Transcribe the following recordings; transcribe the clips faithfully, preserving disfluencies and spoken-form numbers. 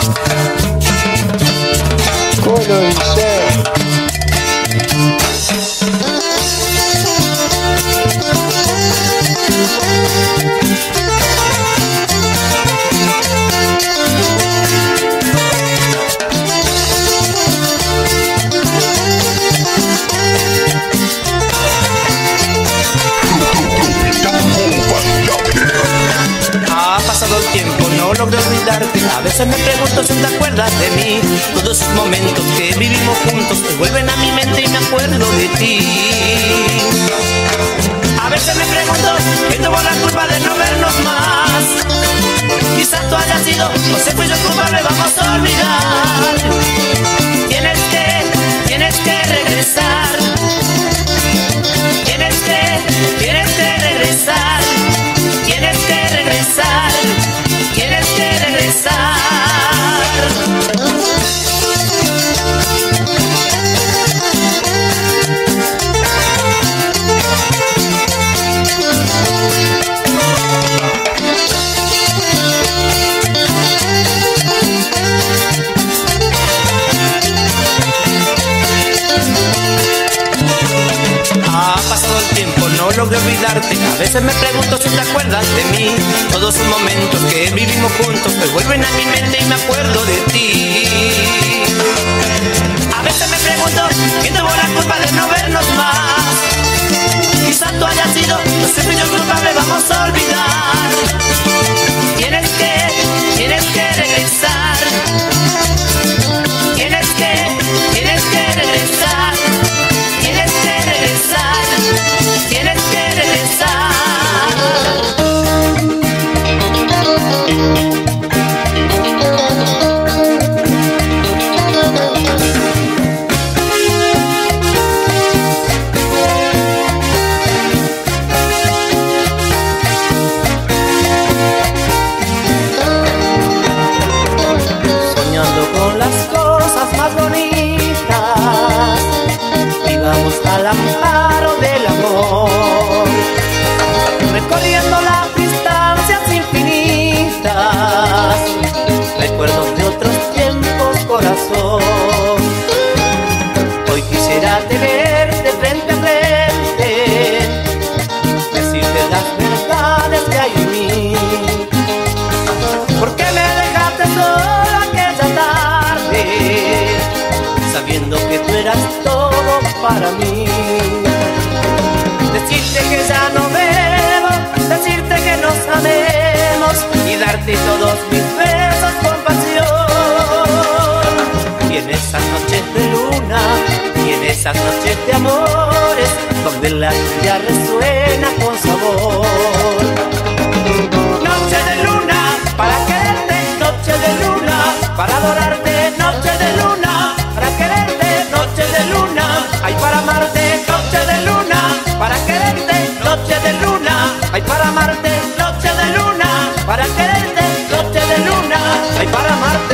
¿Cómo dice? Ha pasado el tiempo, no logro olvidarte. A veces me pregunto si te acuerdas de mí. Todos esos momentos que vivimos juntos me vuelven a mi mente y me acuerdo de ti. A veces me pregunto quién tuvo la culpa de no vernos más. Quizás tú hayas sido, o se fui yo culpable, vamos a olvidar. Tienes que, tienes que regresar. Tienes que, tienes que regresar. Tienes que regresar. Tienes que regresar. Ha pasado el tiempo, no logro olvidarte. A veces me pregunto si te acuerdas de mí. Todos esos momentos que vivimos juntos me vuelven a mi mente y me acuerdo de ti. A veces me pregunto quién tuvo la culpa de no vernos más. Quizás tú hayas sido, no sé, fui yo culpable, vamos a olvidar. Tienes que, tienes que regresar. Tienes que, tienes que regresar. Tienes que regresar. Tienes que regresar. Soñando con las cosas más bonitas, vivamos al amparo del amor, recorriendo las distancias infinitas, recuerdos de otros tiempos, corazón. Hoy quisiera tenerte frente a frente, decirte las verdades que hay en mí. ¿Por qué me dejaste sola aquella tarde, sabiendo que tú eras todo para mí? Decirte que ya no bebo, decirte que nos amemos y darte todos mis besos con pasión. Y en esas noches de luna, y en esas noches de amores, donde la lluvia resuena con sabor. Noche de luna para quererte, noche de luna para adorarte, noche de luna para quererte, noche de luna, ay para amarte, noche de luna para quererte, noche de luna, ay para amarte, noche de luna para quererte, noche de luna, ay para amarte.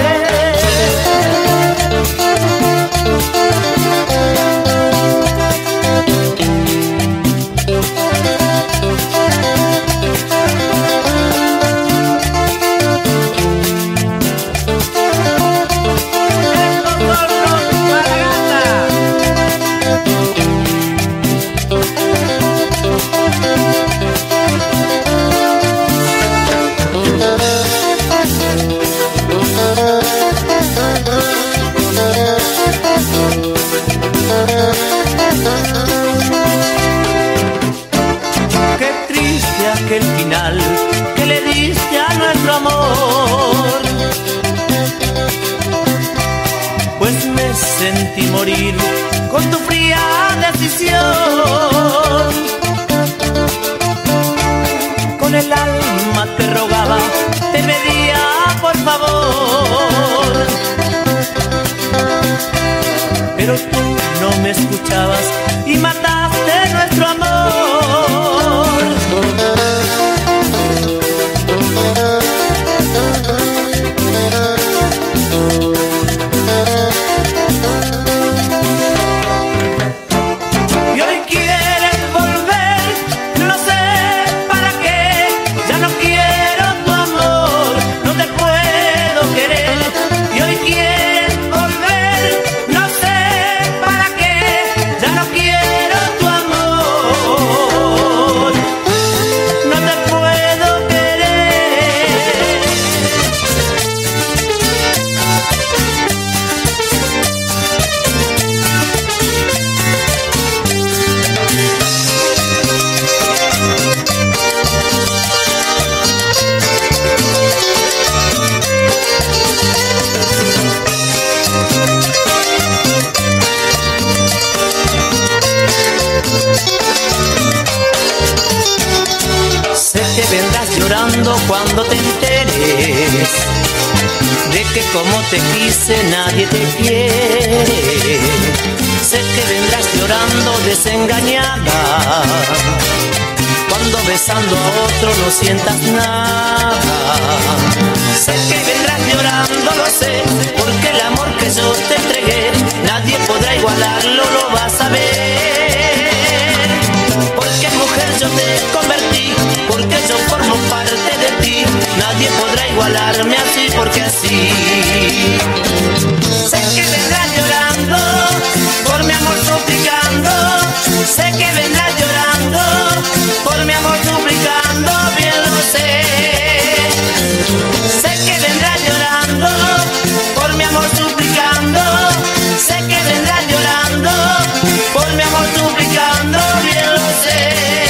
Qué triste aquel final que le diste a nuestro amor, pues me sentí morir con tu fría decisión. Con el alma te rogaba, te pedía por favor, pero tú no me escuchabas y mataste nuestro amor. Y hoy quieres volver, no sé para qué, ya no quiero tu amor, no te puedo querer. Y cuando te enteres de que como te quise nadie te quiere. Sé que vendrás llorando desengañada, cuando besando a otro no sientas nada. Sé que vendrás llorando, lo sé, porque el amor que yo te entregué nadie podrá igualarlo, lo vas a ver. Porque mujer yo te convertí, porque yo formo parte de ti, nadie podrá igualarme así, porque así. Sé que vendrás llorando, por mi amor suplicando. Sé que vendrás llorando, por mi amor suplicando, bien lo sé. Sé que vendrás llorando, por mi amor suplicando. Sé que vendrás llorando, por mi amor suplicando, bien lo sé.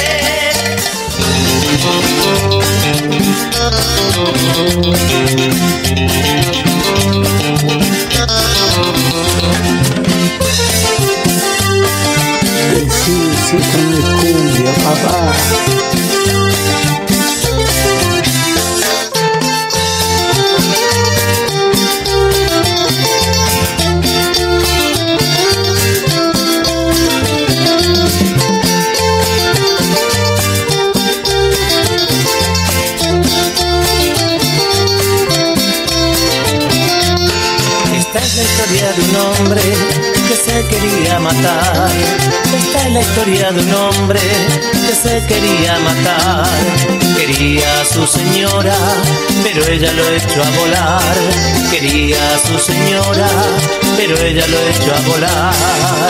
Sí, sí, con mi cumbia, papá. Esta es la historia de un hombre que se quería matar. Esta es la historia de un hombre que se quería matar. Quería a su señora, pero ella lo echó a volar. Quería a su señora, pero ella lo echó a volar.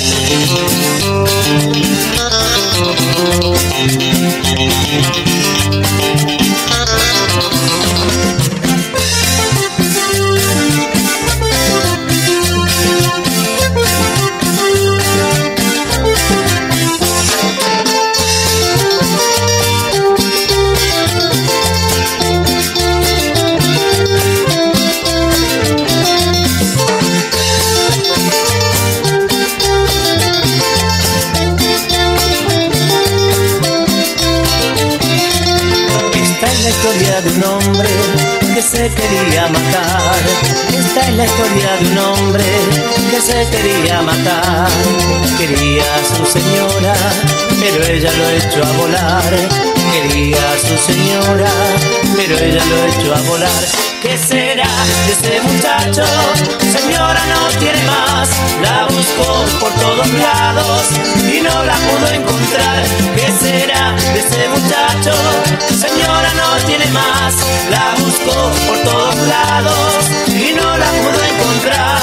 La historia de un hombre que se quería matar. Esta es la historia de un hombre que se quería matar. Quería a su señora, pero ella lo echó a volar. Quería a su señora, pero ella lo echó a volar. ¿Qué será de ese muchacho? Señora no tiene más. La buscó por todos lados y no la pudo encontrar. ¿Qué será de ese muchacho? Señora no tiene más. La buscó por todos lados y no la pudo encontrar.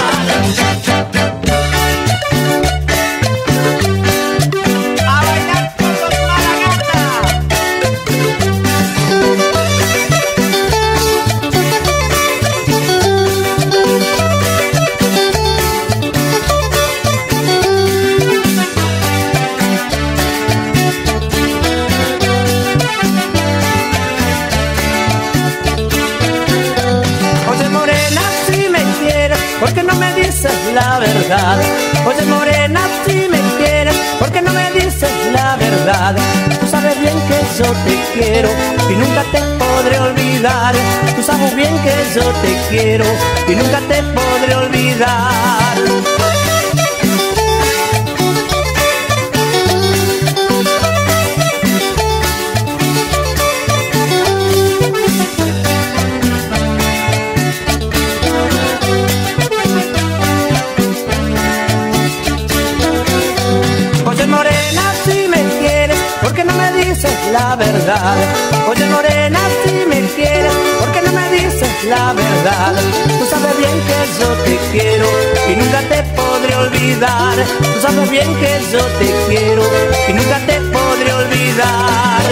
¿Por qué no me dices la verdad? Oye morena, si me quieres, ¿por qué no me dices la verdad? Tú sabes bien que yo te quiero y nunca te podré olvidar. Tú sabes bien que yo te quiero y nunca te podré olvidar. La verdad, oye morena, si me quieres, ¿por qué no me dices la verdad? Tú sabes bien que yo te quiero y nunca te podré olvidar. Tú sabes bien que yo te quiero y nunca te podré olvidar.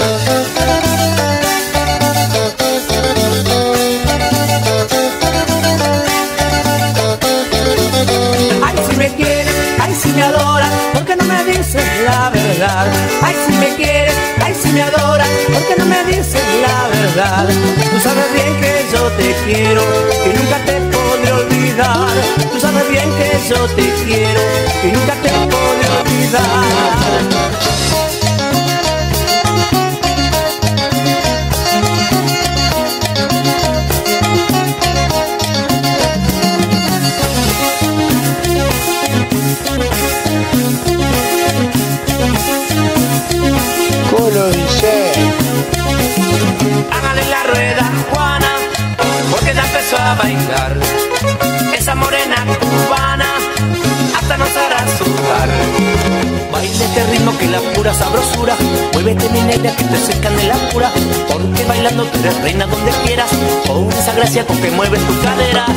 Ay, si me quieres, ay, si me adoras, ¿por qué no me dices la verdad? Ay, si me quieres, ay, si me adoras, ¿por qué no me dices la verdad? Tú sabes bien que yo te quiero y nunca te podré olvidar. Tú sabes bien que yo te quiero y nunca te podré olvidar. empezó a bailar. Esa morena cubana hasta nos hará sudar. Baila este ritmo que es la pura sabrosura. Muévete mi negra que te secan de la pura. Porque bailando tú eres reina donde quieras. Con esa gracia con que mueves tus caderas.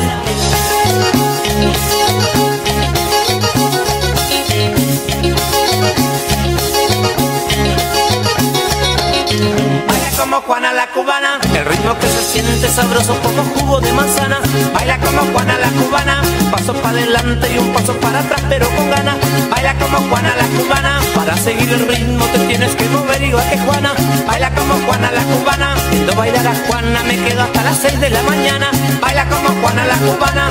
Como Juana la cubana, el ritmo que se siente sabroso como jugo de manzana. Baila como Juana la cubana, paso para adelante y un paso para atrás pero con ganas. Baila como Juana la cubana, para seguir el ritmo te tienes que mover igual que Juana. Baila como Juana la cubana, viendo bailar a Juana me quedo hasta las seis de la mañana. Baila como Juana la cubana.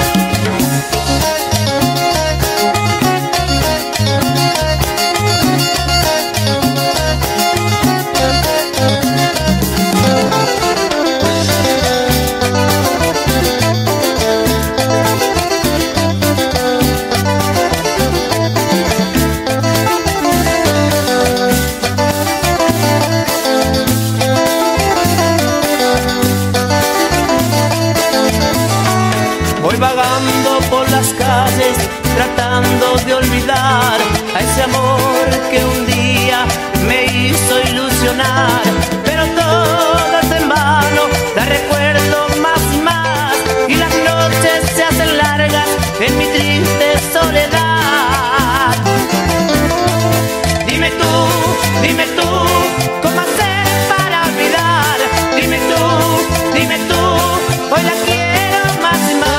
Vagando por las calles, tratando de olvidar a ese amor que un día me hizo ilusionar. Pero todo es en vano, la recuerdo más y más, y las noches se hacen largas en mi triste soledad. Dime tú, dime tú, ¿cómo hacer para olvidar? Dime tú, dime tú, hoy la quiero más y más.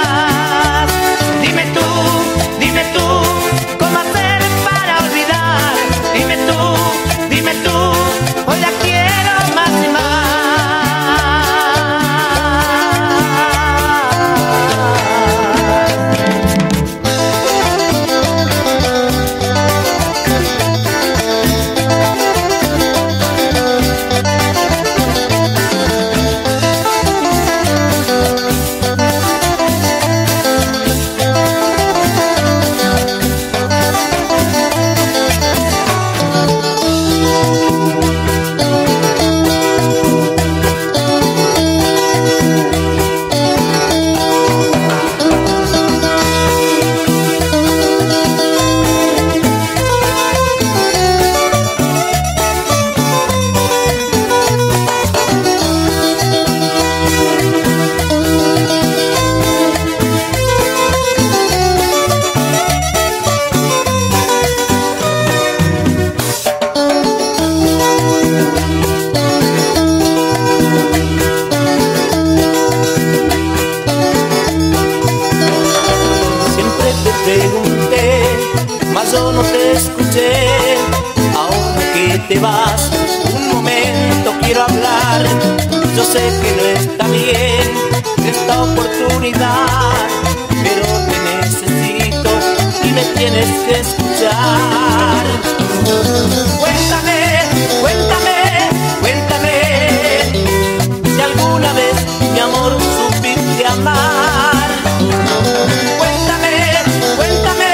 Yo no te escuché, ahora que te vas, un momento quiero hablar. Yo sé que no está bien esta oportunidad, pero te necesito y me tienes que escuchar. Cuéntame, cuéntame, cuéntame, si alguna vez mi amor supiste amar. Cuéntame, cuéntame,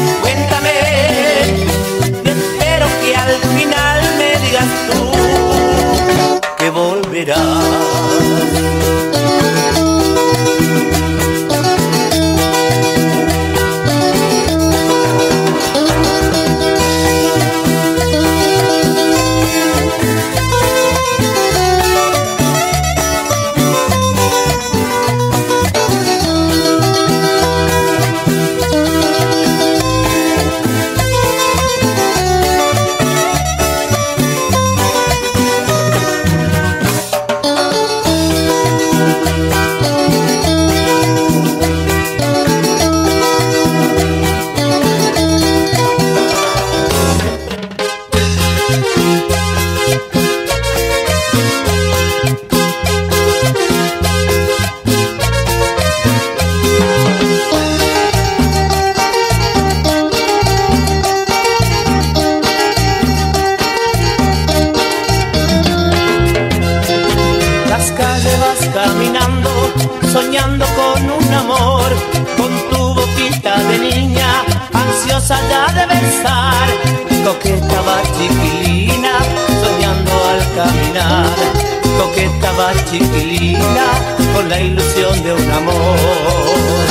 al final me digas tú que volverás. Caminando, soñando con un amor, con tu boquita de niña, ansiosa ya de besar. Coqueta va chiquilina, soñando al caminar. Coqueta va chiquilina, con la ilusión de un amor.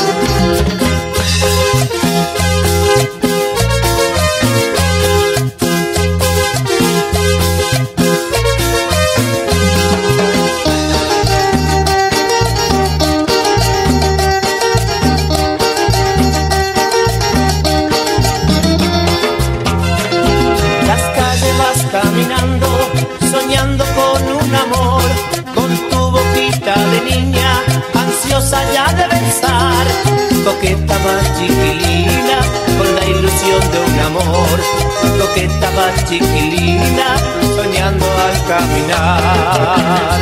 Caminando, soñando con un amor, con tu boquita de niña, ansiosa ya de besar. Coqueta vas chiquilina, con la ilusión de un amor. Coqueta vas chiquilina, soñando al caminar.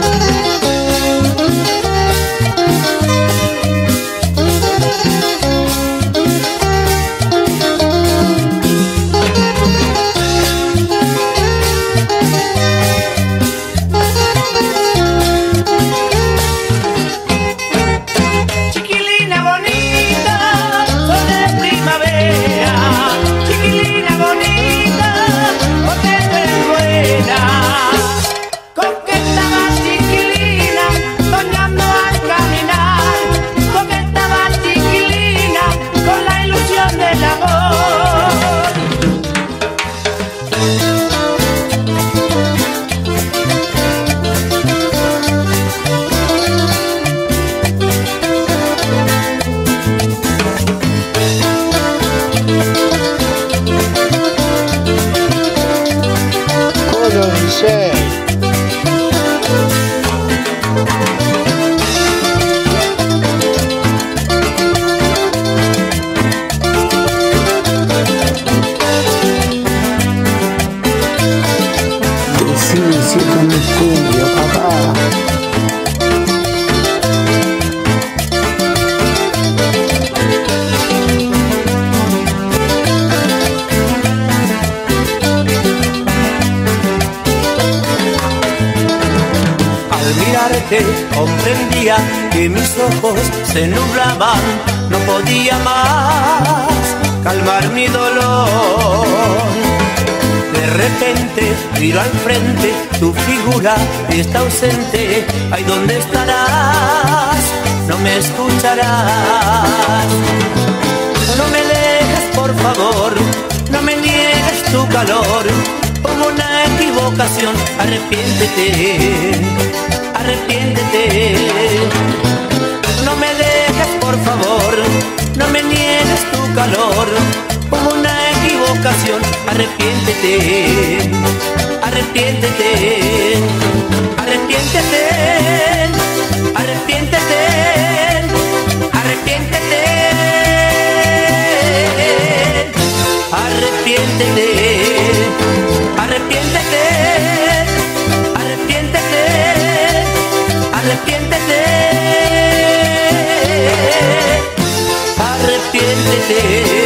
Comprendía que mis ojos se nublaban, no podía más calmar mi dolor. De repente miro al frente, tu figura está ausente. Ay, ¿dónde estarás? No me escucharás. No me dejes, por favor, no me niegues tu calor. Como una equivocación, arrepiéntete. Arrepiéntete, no me dejes, por favor, no me niegues tu calor. Como una equivocación, arrepiéntete, arrepiéntete, arrepiéntete, arrepiéntete, arrepiéntete, arrepiéntete, arrepiéntete, arrepiéntete. Arrepiéntete, arrepiéntete.